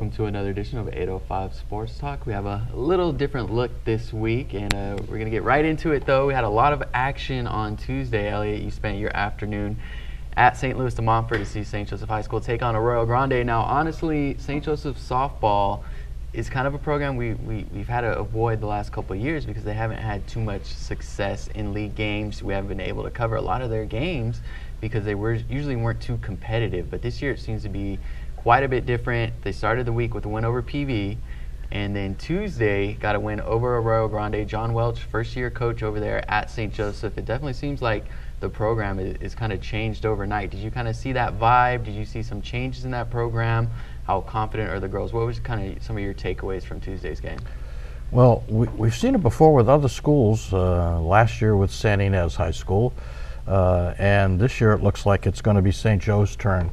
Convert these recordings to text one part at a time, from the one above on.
welcome to another edition of 805 Sports Talk. We have a little different look this week, and we're going to get right into it, though. We had a lot of action on Tuesday. Elliot, you spent your afternoon at St. Louis de Montfort to see St. Joseph High School take on Arroyo Grande. Now, honestly, St. Joseph softball is kind of a program we've had to avoid the last couple of years because they haven't had too much success in league games. We haven't been able to cover a lot of their games because they usually weren't too competitive. But this year it seems to be quite a bit different. They started the week with a win over PV, and then Tuesday got a win over Arroyo Grande. John Welch, first-year coach over there at St. Joseph. It definitely seems like the program is kind of changed overnight. Did you kind of see that vibe? Did you see some changes in that program? How confident are the girls? What was kind of some of your takeaways from Tuesday's game? Well, we've seen it before with other schools. Last year with San Ynez High School, and this year it looks like it's going to be St. Joe's turn.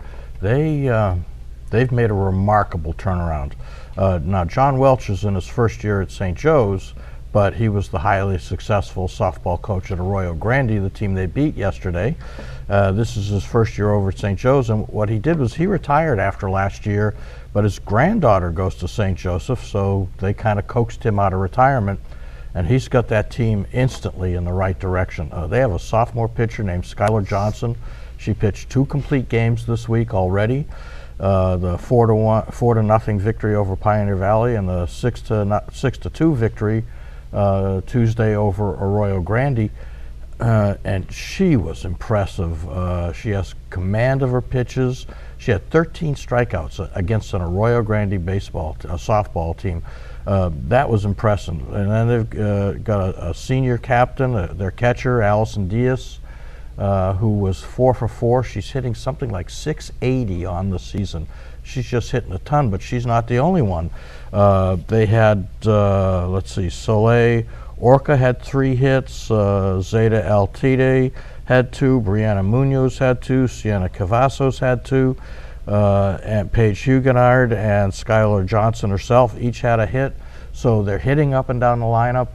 They've made a remarkable turnaround. Now, John Welch is in his first year at St. Joe's, but he was the highly successful softball coach at Arroyo Grande, the team they beat yesterday. This is his first year over at St. Joe's, and what he did was he retired after last year, but his granddaughter goes to St. Joseph, so they kind of coaxed him out of retirement, and he's got that team instantly in the right direction. They have a sophomore pitcher named Skylar Johnson. She pitched 2 complete games this week already. The 4-0 victory over Pioneer Valley and the 6-2 victory Tuesday over Arroyo Grande, and she was impressive. She has command of her pitches. She had 13 strikeouts against an Arroyo Grande softball team. That was impressive. And then they've got a senior captain, their catcher, Allison Diaz, who was 4 for 4. She's hitting something like 680 on the season. She's just hitting a ton, but she's not the only one. They had, let's see, Soleil Orca had 3 hits, Zeta Altide had 2, Brianna Munoz had 2, Sienna Cavazos had 2, and Paige Huguenard and Skylar Johnson herself each had a hit. So they're hitting up and down the lineup.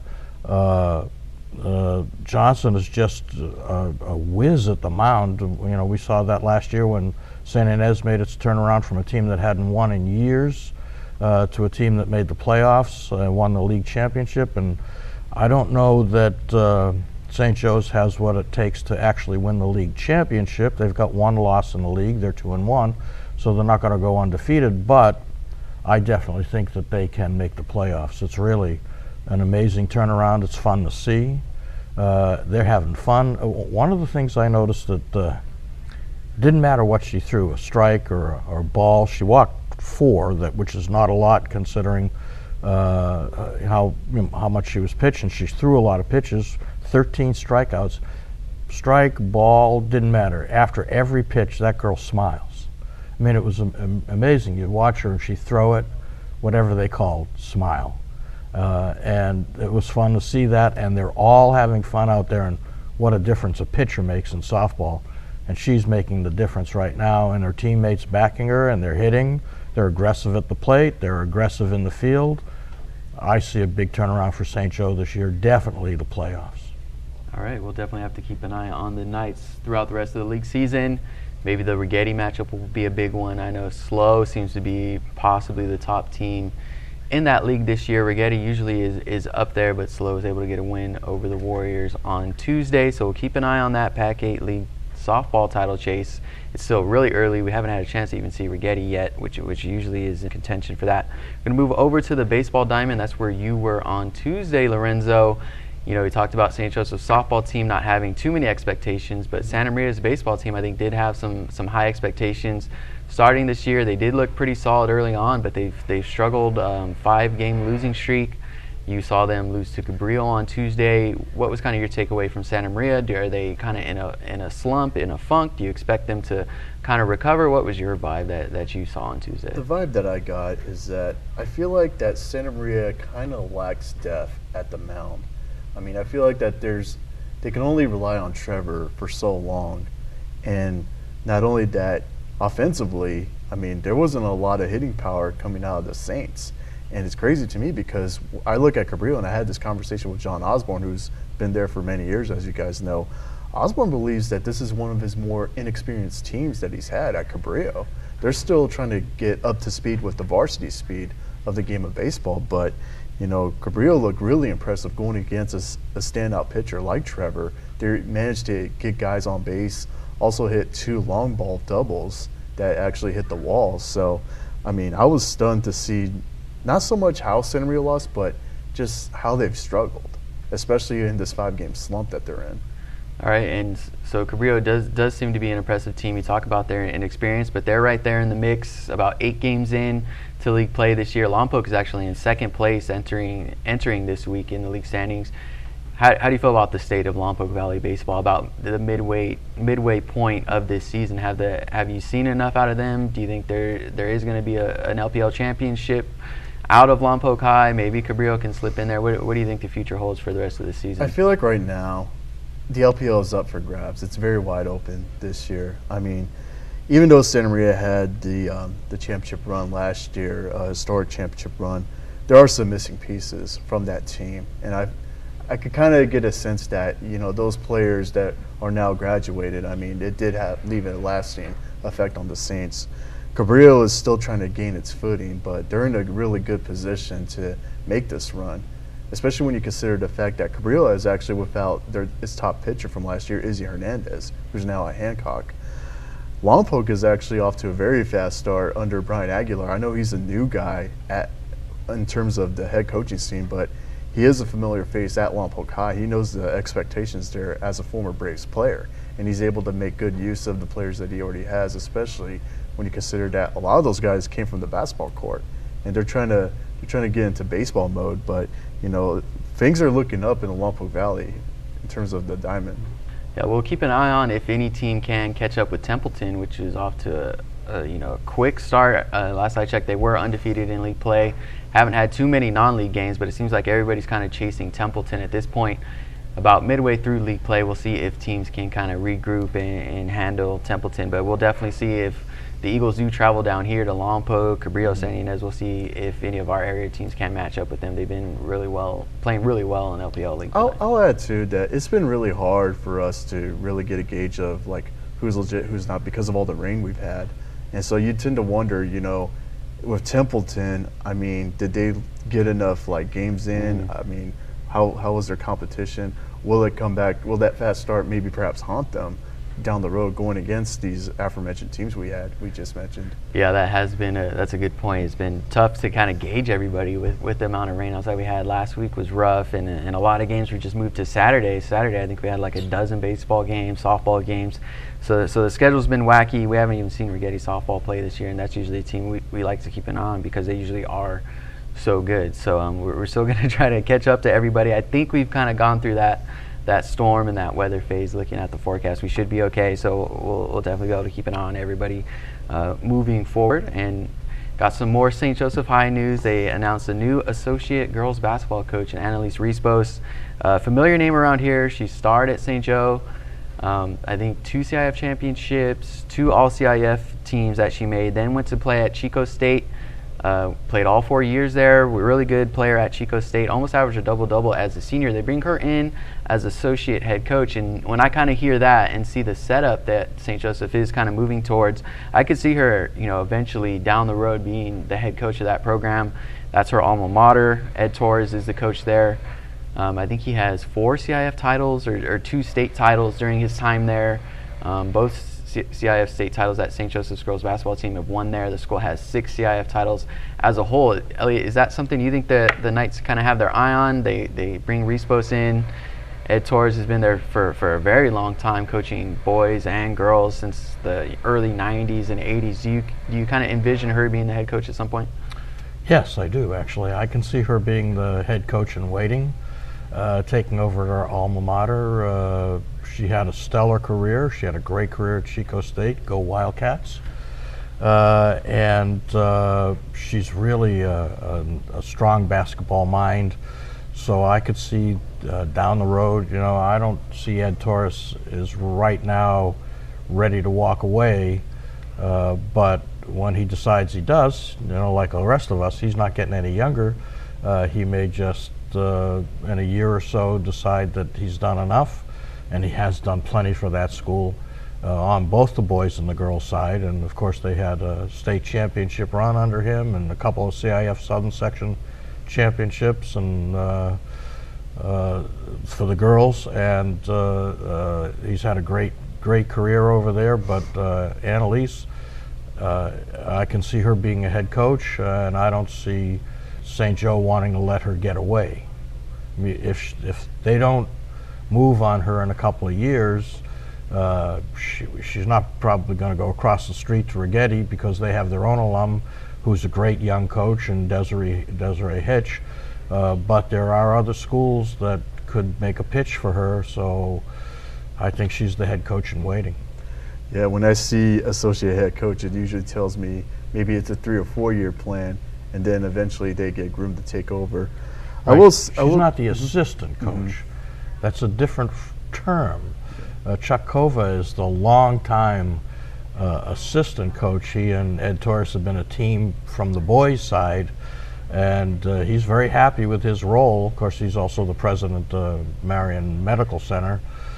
Johnson is just a whiz at the mound. You know, we saw that last year when San Ynez made its turnaround from a team that hadn't won in years to a team that made the playoffs, won the league championship. And I don't know that St. Joe's has what it takes to actually win the league championship. They've got 1 loss in the league. They're 2-1, so they're not going to go undefeated. But I definitely think that they can make the playoffs. It's really an amazing turnaround. It's fun to see. They're having fun. One of the things I noticed that didn't matter what she threw, a strike or a ball, she walked 4, which is not a lot considering how much she was pitching. She threw a lot of pitches, 13 strikeouts. Strike, ball, didn't matter. After every pitch, that girl smiles. I mean, it was amazing. You'd watch her and she'd throw it, whatever they called, smile. And it was fun to see that, and they're all having fun out there, and what a difference a pitcher makes in softball. And she's making the difference right now, and her teammates backing her, and they're hitting. They're aggressive at the plate. They're aggressive in the field. I see a big turnaround for St. Joe this year, definitely the playoffs. All right, we'll definitely have to keep an eye on the Knights throughout the rest of the league season. Maybe the Rigetti matchup will be a big one. I know SLO seems to be possibly the top team in that league this year. Rigetti usually is up there, but SLO was able to get a win over the Warriors on Tuesday. So we'll keep an eye on that Pac 8 league softball title chase. It's still really early. We haven't had a chance to even see Rigetti yet, which usually is in contention for that. We're going to move over to the baseball diamond. That's where you were on Tuesday, Lorenzo. You know, we talked about St. Joseph's softball team not having too many expectations, but Santa Maria's baseball team, I think, did have some high expectations. Starting this year, they did look pretty solid early on, but they've struggled. 5-game losing streak. You saw them lose to Cabrillo on Tuesday. What was kind of your takeaway from Santa Maria? Are they kind of in a slump, in a funk? Do you expect them to kind of recover? What was your vibe that you saw on Tuesday? The vibe that I got is that I feel like that Santa Maria kind of lacks depth at the mound. I mean, I feel like that they can only rely on Trevor for so long, and not only that, offensively, I mean, there wasn't a lot of hitting power coming out of the Saints. And it's crazy to me because I look at Cabrillo, and I had this conversation with John Osborne, who's been there for many years, as you guys know. Osborne believes that this is one of his more inexperienced teams that he's had at Cabrillo. they're still trying to get up to speed with the varsity speed of the game of baseball. But, you know, Cabrillo looked really impressive going against a standout pitcher like Trevor. They managed to get guys on base, also hit 2 long ball doubles that actually hit the walls. So, I mean, I was stunned to see not so much how Santa Maria lost, but just how they've struggled, especially in this 5-game slump that they're in. All right, and so Cabrillo does seem to be an impressive team. You talk about their inexperience, but they're right there in the mix. About 8 games in to league play this year. Lompoc is actually in 2nd place entering this week in the league standings. How do you feel about the state of Lompoc Valley baseball, about the midway point of this season? Have you seen enough out of them? Do you think there is going to be an LPL championship out of Lompoc High? Maybe Cabrillo can slip in there. What do you think the future holds for the rest of the season? I feel like right now the LPL is up for grabs. It's very wide open this year. I mean, even though Santa Maria had the championship run last year, a historic championship run, there are some missing pieces from that team, and I could kind of get a sense that, you know, those players that are now graduated, I mean, it did leave a lasting effect on the Saints. Cabrillo is still trying to gain its footing, but they're in a really good position to make this run, especially when you consider the fact that Cabrillo is actually without its top pitcher from last year, Izzy Hernandez, who's now at Hancock. Lompoc is actually off to a very fast start under Brian Aguilar. I know he's a new guy in terms of the head coaching scene, but he is a familiar face at Lompoc High. He knows the expectations there as a former Braves player, and he's able to make good use of the players that he already has, especially when you consider that a lot of those guys came from the basketball court, and they're trying to get into baseball mode. But, you know, things are looking up in the Lompoc Valley in terms of the Diamond. Yeah, we'll keep an eye on if any team can catch up with Templeton, which is off to a quick start. Last I checked, they were undefeated in league play. Haven't had too many non-league games, but it seems like everybody's kind of chasing Templeton at this point. About midway through league play, we'll see if teams can kind of regroup and handle Templeton. But we'll definitely see if the Eagles do travel down here to Lompoc, Cabrillo, San Ynez. We'll see if any of our area teams can match up with them. They've been playing really well in LPL league play. I'll add too that it's been really hard for us to really get a gauge of like who's legit, who's not, because of all the rain we've had. And so you tend to wonder, you know, with Templeton, I mean, did they get enough like games in? I mean, how was their competition? Will it come back? Will that fast start maybe perhaps haunt them down the road going against these aforementioned teams we just mentioned? Yeah, that's a good point. It's been tough to kind of gauge everybody with the amount of rain outside we had. Last week was rough, and a lot of games were just moved to Saturday. I think we had like a dozen baseball games, softball games. So the schedule's been wacky. We haven't even seen Rigetti softball play this year, and that's usually a team we like to keep an eye on because they usually are so good. So we're still going to try to catch up to everybody. I think we've kind of gone through that storm and that weather phase. Looking at the forecast, we should be okay. So we'll definitely be able to keep an eye on everybody moving forward. And got some more St. Joseph High news. They announced a new associate girls basketball coach, Annalise Riespos. Familiar name around here. She starred at St. Joe. I think 2 CIF championships, 2 All-CIF teams that she made. Then went to play at Chico State. Played all 4 years there. Really good player at Chico State. Almost averaged a double-double as a senior. They bring her in as associate head coach, and when I kind of hear that and see the setup that St. Joseph is kind of moving towards, I could see her, you know, eventually down the road being the head coach of that program. That's her alma mater. Ed Torres is the coach there. I think he has 4 CIF titles or 2 state titles during his time there. Both CIF state titles that St. Joseph's girls basketball team have won there. The school has 6 CIF titles as a whole. Elliot, is that something you think that the Knights kind of have their eye on? They bring Riespos in. Ed Torres has been there for a very long time, coaching boys and girls since the early 90s and 80s. Do you kind of envision her being the head coach at some point? Yes, I do, actually. I can see her being the head coach in waiting, taking over her alma mater. She had a stellar career. She had a great career at Chico State. Go Wildcats. And she's really a strong basketball mind. So I could see down the road, you know, I don't see Ed Torres is right now ready to walk away. But when he decides he does, you know, like the rest of us, he's not getting any younger. He may just, in a year or so, decide that he's done enough. And he has done plenty for that school. on both the boys and the girls side, and of course they had a state championship run under him and a couple of CIF Southern Section championships and for the girls, and he's had a great career over there. But Annalise, I can see her being a head coach, and I don't see St. Joe wanting to let her get away. I mean, if they don't move on her in a couple of years, she's not probably going to go across the street to Rigetti, because they have their own alum who's a great young coach, and Desiree Hitch. But there are other schools that could make a pitch for her, so I think she's the head coach in waiting. Yeah, when I see associate head coach, it usually tells me maybe it's a 3 or 4 year plan, and then eventually they get groomed to take over. Right. She's not the assistant coach. That's a different term. Chuck Kova is the long-time assistant coach. He and Ed Torres have been a team from the boys' side, and he's very happy with his role. Of course, he's also the president of Marion Medical Center,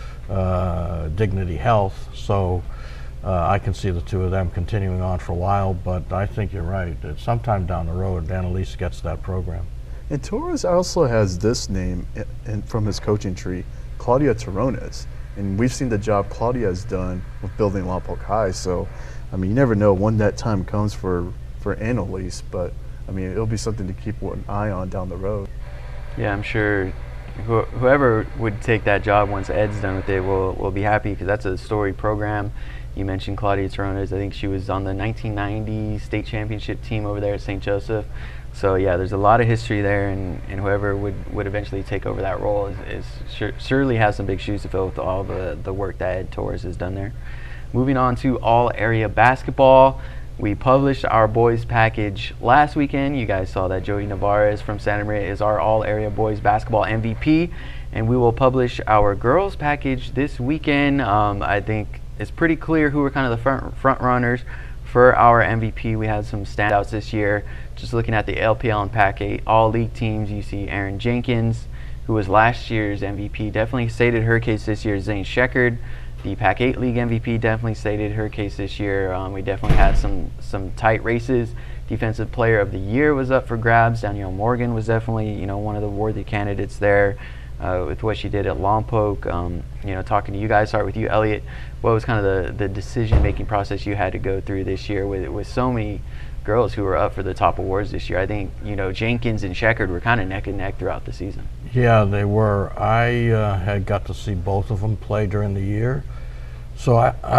Dignity Health, so I can see the two of them continuing on for a while, but I think you're right. Sometime down the road, Annalise gets that program. And Torres also has this name from his coaching tree, Claudia Terrones. And we've seen the job Claudia has done with building Lompoc High. So, I mean, you never know when that time comes for Annalise, but, I mean, it'll be something to keep an eye on down the road. Yeah, I'm sure whoever would take that job once Ed's done with it will be happy, because that's a storied program. You mentioned Claudia Terrones. I think she was on the 1990 state championship team over there at St. Joseph. So yeah, there's a lot of history there, and whoever would eventually take over that role surely has some big shoes to fill with all the work that Ed Torres has done there. Moving on to all area basketball. We published our boys package last weekend. You guys saw that Joey Navarez from Santa Maria is our all area boys basketball MVP, and we will publish our girls package this weekend. I think it's pretty clear who were kind of the front runners for our MVP. We had some standouts this year. Just looking at the LPL and Pac-8 all-league teams, you see Erin Jenkins, who was last year's MVP, definitely stated her case this year. Zane Sheckard, the Pac-8 League MVP, definitely stated her case this year. We definitely had some tight races. Defensive Player of the Year was up for grabs. Danielle Morgan was definitely one of the worthy candidates there. With what she did at Lompoc. Talking to you guys, start with you, Elliot. What was kind of the decision-making process you had to go through this year with so many girls who were up for the top awards this year? I think Jenkins and Sheckard were kind of neck and neck throughout the season. Yeah, they were. I had got to see both of them play during the year, so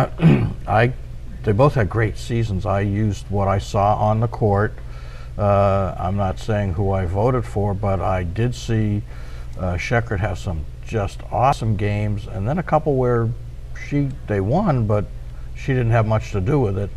they both had great seasons. I used what I saw on the court. I'm not saying who I voted for, but I did see Sheckard have some just awesome games, and then a couple where they won, but she didn't have much to do with it.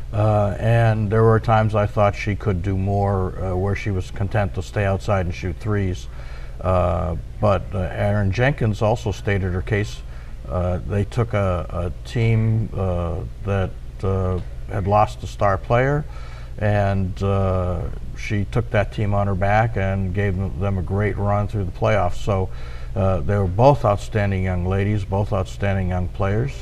And there were times I thought she could do more, where she was content to stay outside and shoot threes. But Erin Jenkins also stated her case. They took a team that had lost a star player, and she took that team on her back and gave them a great run through the playoffs. So they were both outstanding young ladies, both outstanding young players,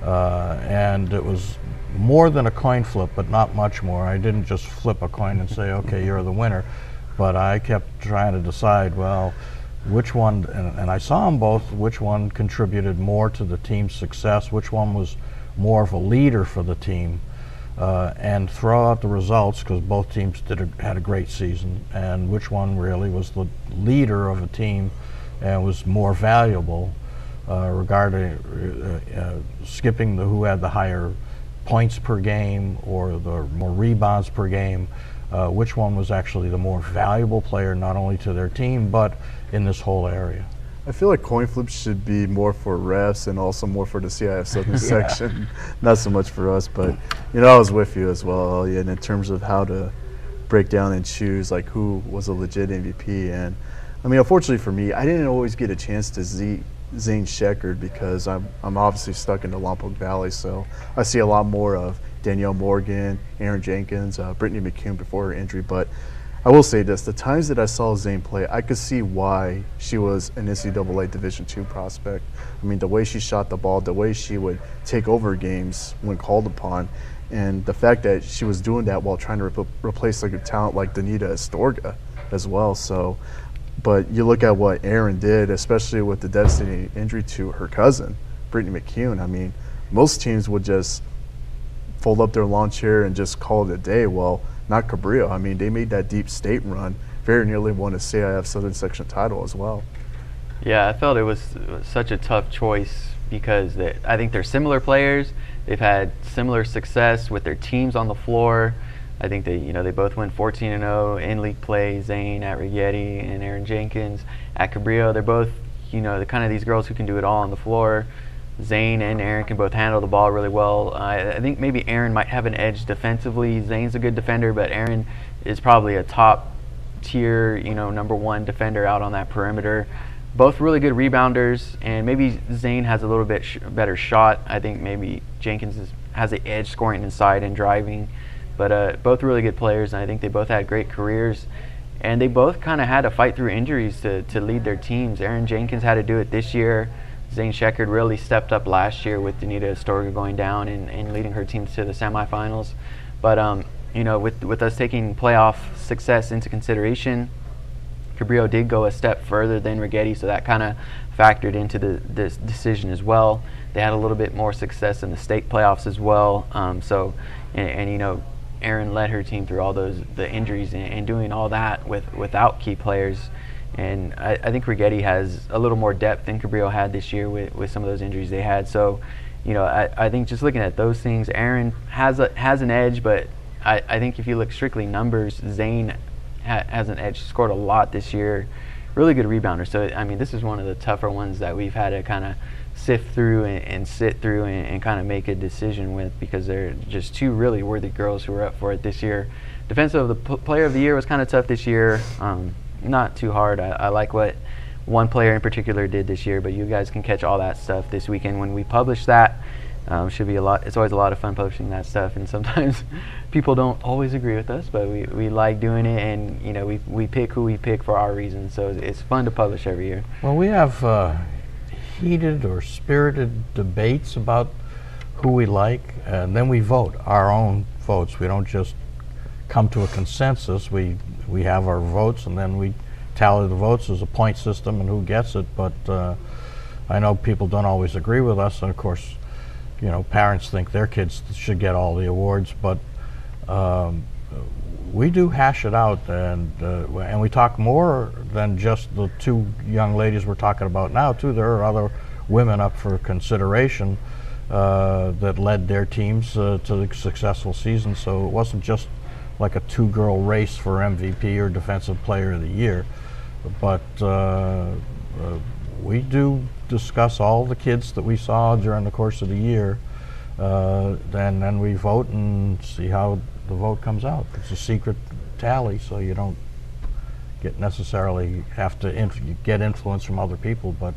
and it was more than a coin flip, but not much more. I didn't just flip a coin and say, okay, you're the winner, but I kept trying to decide, well, which one, and I saw them both, which one contributed more to the team's success, which one was more of a leader for the team. And throw out the results, because both teams had a great season, and which one really was the leader of a team and was more valuable, regarding skipping who had the higher points per game or the more rebounds per game. Which one was actually the more valuable player, not only to their team but in this whole area? I feel like coin flips should be more for refs and also more for the CIF Southern section, not so much for us. But I was with you as well, and in terms of how to break down and choose like who was a legit MVP. And I mean, unfortunately for me, I didn't always get a chance to see Zane Sheckard because I'm obviously stuck in the Lompoc Valley, so I see a lot more of Danielle Morgan, Erin Jenkins, Brittany McCune before her injury. But I will say this: the times that I saw Zane play, I could see why she was an NCAA Division II prospect. I mean, the way she shot the ball, the way she would take over games when called upon, and the fact that she was doing that while trying to replace like a talent like Danita Astorga as well. So, but you look at what Erin did, especially with the devastating injury to her cousin, Brittany McCune. I mean, most teams would just fold up their lawn chair and just call it a day. Well, not Cabrillo. I mean, they made that deep state run, very nearly won a CIF Southern Section title as well. Yeah, I felt it was such a tough choice because I think they're similar players. They've had similar success with their teams on the floor. I think they both went 14-0 in league play. Zane at Righetti and Erin Jenkins at Cabrillo. They're both the kind of these girls who can do it all on the floor. Zane and Erin can both handle the ball really well. I think maybe Erin might have an edge defensively. Zane's a good defender, but Erin is probably a top tier, number one defender out on that perimeter. Both really good rebounders, and maybe Zane has a little bit better shot. I think maybe Jenkins has an edge scoring inside and driving, but both really good players, and I think they both had great careers. And they both kind of had to fight through injuries to lead their teams. Erin Jenkins had to do it this year. Zane Sheckard really stepped up last year with Danita Astorga going down and leading her team to the semifinals. But with us taking playoff success into consideration, Cabrillo did go a step further than Righetti, so that kind of factored into this decision as well. They had a little bit more success in the state playoffs as well. Erin led her team through all the injuries and doing all that without key players. And I think Righetti has a little more depth than Cabrillo had this year with some of those injuries they had. So, I think just looking at those things, Erin has an edge, but I think if you look strictly numbers, Zane has an edge. She scored a lot this year. Really good rebounder. So, I mean, this is one of the tougher ones that we've had to kind of sift through and sit through and kind of make a decision with, because they're just two really worthy girls who were up for it this year. Defensive Player of the Year was kind of tough this year. Not too hard. I like what one player in particular did this year, but you guys can catch all that stuff this weekend when we publish that. Should be a lot. It's always a lot of fun publishing that stuff, and sometimes people don't always agree with us, but we like doing it, and we pick who we pick for our reasons. So it's fun to publish every year. Well, we have heated or spirited debates about who we like, and then we vote our own votes. We don't just come to a consensus. We have our votes, and then we tally the votes as a point system and who gets it. But I know people don't always agree with us, and of course, parents think their kids should get all the awards. But we do hash it out, and we talk more than just the two young ladies we're talking about now. Too, there are other women up for consideration that led their teams to the successful season. So it wasn't just like a two-girl race for MVP or Defensive Player of the Year. But we do discuss all the kids that we saw during the course of the year, then we vote and see how the vote comes out. It's a secret tally, so you don't necessarily have to get influence from other people, but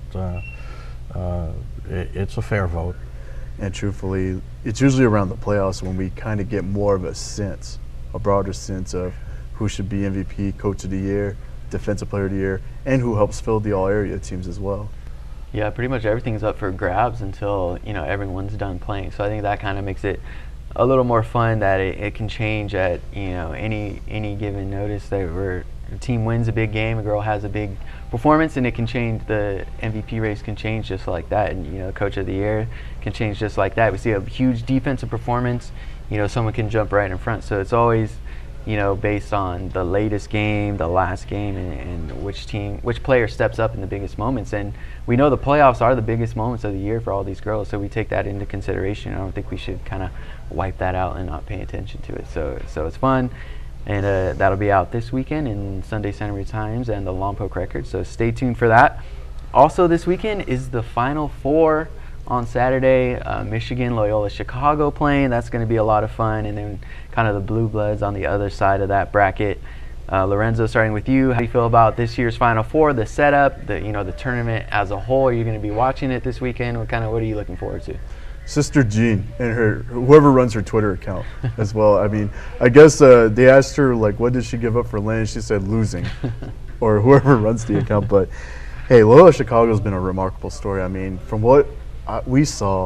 it's a fair vote. And truthfully, it's usually around the playoffs when we kind of get more of a broader sense of who should be MVP, Coach of the Year, Defensive Player of the Year, and who helps fill the all-area teams as well. Yeah, pretty much everything's up for grabs until everyone's done playing. So I think that kind of makes it a little more fun, that it can change at any given notice. That a team wins a big game, a girl has a big performance, and it can change. The MVP race can change just like that, and Coach of the Year can change just like that. We see a huge defensive performance, someone can jump right in front. So it's always based on the latest game, the last game, and which player steps up in the biggest moments. And we know the playoffs are the biggest moments of the year for all these girls, so we take that into consideration. I don't think we should kind of wipe that out and not pay attention to it. So it's fun, and that'll be out this weekend in Sunday Santa Maria Times and the Lompoc Record, so stay tuned for that. Also this weekend is the Final Four. On Saturday, Michigan, Loyola Chicago playing. That's going to be a lot of fun. And then kind of the Blue Bloods on the other side of that bracket. Lorenzo, starting with you, how do you feel about this year's Final Four, the setup, the tournament as a whole? Are you going to be watching it this weekend? What are you looking forward to? Sister Jean and whoever runs her Twitter account as well. I mean, I guess they asked her, like, what did she give up for land? She said losing, or whoever runs the account. But hey, Loyola Chicago has been a remarkable story. I mean, from what we saw,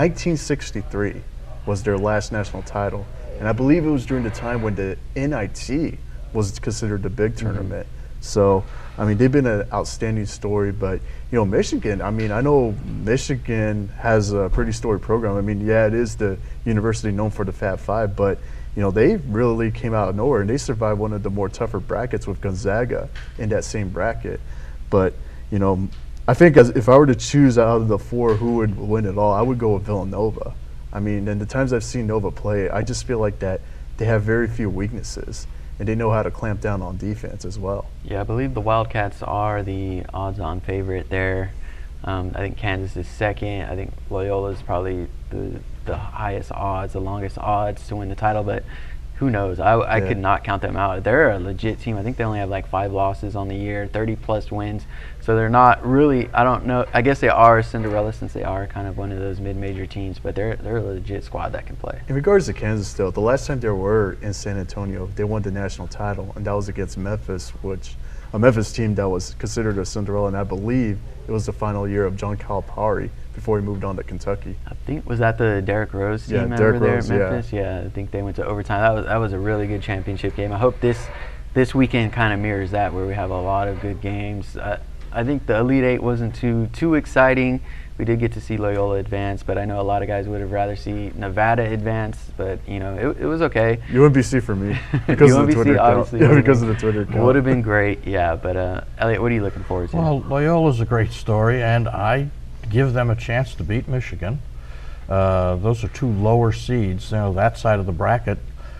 1963 was their last national title, and I believe it was during the time when the NIT was considered the big tournament. So, I mean, they've been an outstanding story, but, you know, Michigan, I mean, I know Michigan has a pretty storied program. I mean, yeah, it is the university known for the Fab Five, but, you know, they really came out of nowhere, and they survived one of the more tougher brackets with Gonzaga in that same bracket. But, you know, I think if I were to choose out of the four who would win it all, I would go with Villanova. I mean, in the times I've seen Nova play, I just feel like that they have very few weaknesses, and they know how to clamp down on defense as well. Yeah, I believe the Wildcats are the odds-on favorite there. I think Kansas is second. I think Loyola is probably the highest odds, the longest odds to win the title, but who knows? I could not count them out. They're a legit team. I think they only have like 5 losses on the year, 30-plus wins. So they're not really, I don't know, I guess they are Cinderella since they are kind of one of those mid-major teams, but they're a legit squad that can play. In regards to Kansas, though, the last time they were in San Antonio, they won the national title, and that was against Memphis, which a Memphis team that was considered a Cinderella, and I believe it was the final year of John Calipari before he moved on to Kentucky. I think, was that the Derrick Rose team over there at Memphis? Yeah, I think they went to overtime. That was a really good championship game. I hope this weekend kind of mirrors that, where we have a lot of good games. I think the Elite Eight wasn't too exciting. We did get to see Loyola advance, but I know a lot of guys would have rather see Nevada advance, but, you know, it was okay. UMBC for me, because of the Twitter account. Yeah, because of the Twitter account. Would have been great, yeah, but Elliot, what are you looking forward to? Well, Loyola's a great story, and I give them a chance to beat Michigan. Those are 2 lower seeds. You know, that side of the bracket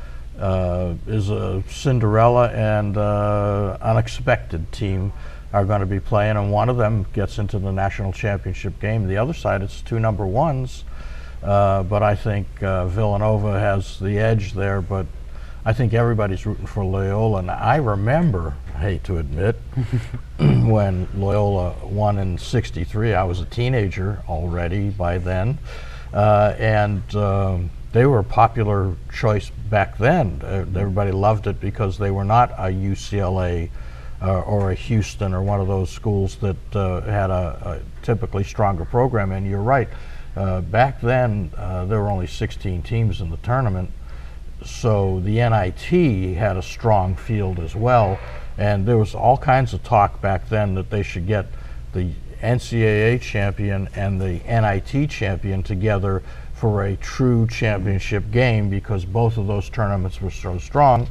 is a Cinderella and unexpected team are going to be playing, and one of them gets into the national championship game. The other side, it's 2 number 1s, but I think Villanova has the edge there, but I think everybody's rooting for Loyola. And I remember, I hate to admit, when Loyola won in '63, I was a teenager already by then, and they were a popular choice back then. Everybody loved it because they were not a UCLA or a Houston or one of those schools that had a typically stronger program. And you're right, back then there were only 16 teams in the tournament, so the NIT had a strong field as well, and there was all kinds of talk back then that they should get the NCAA champion and the NIT champion together for a true championship game, because both of those tournaments were so strong.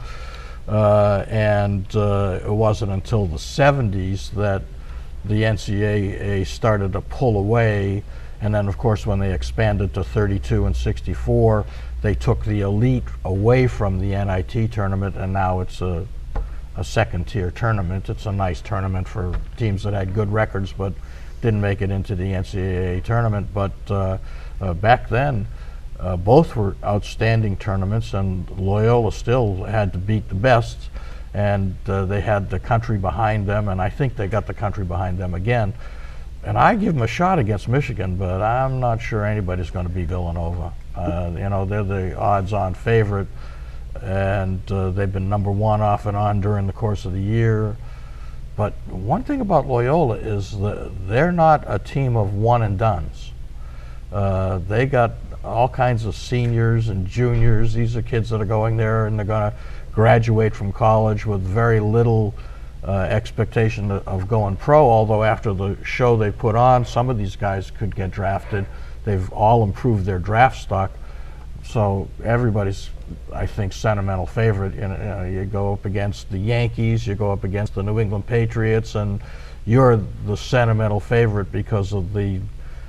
And it wasn't until the 70s that the NCAA started to pull away, and then of course when they expanded to 32 and 64, they took the elite away from the NIT tournament, and now it's a second-tier tournament. It's a nice tournament for teams that had good records but didn't make it into the NCAA tournament. But back then, both were outstanding tournaments, and Loyola still had to beat the best, and they had the country behind them, and I think they got the country behind them again. And I give them a shot against Michigan, but I'm not sure anybody's going to beat Villanova. You know, they're the odds-on favorite, and they've been number 1 off and on during the course of the year. But one thing about Loyola is that they're not a team of one-and-dones. They got all kinds of seniors and juniors. These are kids that are going there and they're going to graduate from college with very little expectation of going pro, although after the show they put on, some of these guys could get drafted. They've all improved their draft stock, so everybody's, I think, sentimental favorite. You go up against the Yankees, you go up against the New England Patriots, and you're the sentimental favorite because of the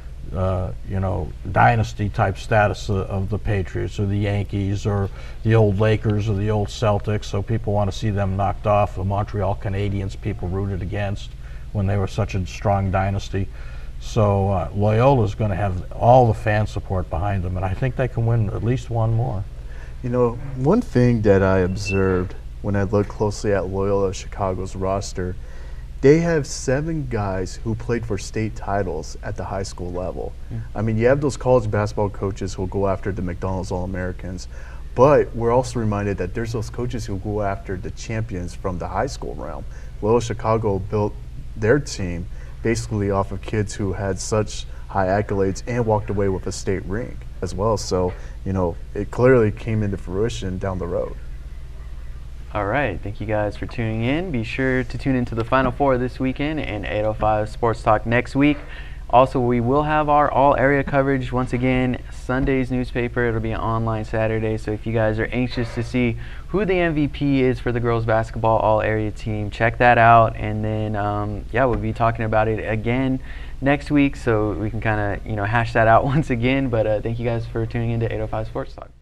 dynasty type status of the Patriots or the Yankees or the old Lakers or the old Celtics, so people want to see them knocked off. The Montreal Canadiens people rooted against when they were such a strong dynasty. So Loyola's going to have all the fan support behind them, and I think they can win at least one more. You know, one thing that I observed when I looked closely at Loyola Chicago's roster They have 7 guys who played for state titles at the high school level. I mean, you have those college basketball coaches who will go after the McDonald's All-Americans, but we're also reminded that there's those coaches who go after the champions from the high school realm. Loyola Chicago built their team basically off of kids who had such high accolades and walked away with a state ring as well. So, you know, it clearly came into fruition down the road. All right, thank you guys for tuning in. Be sure to tune into the Final Four this weekend and 805 Sports Talk next week. Also, we will have our all-area coverage once again, Sunday's newspaper. It'll be online Saturday, so if you guys are anxious to see who the MVP is for the girls basketball all-area team, check that out. And then, yeah, we'll be talking about it again next week, so we can kind of, hash that out once again. But thank you guys for tuning in to 805 Sports Talk.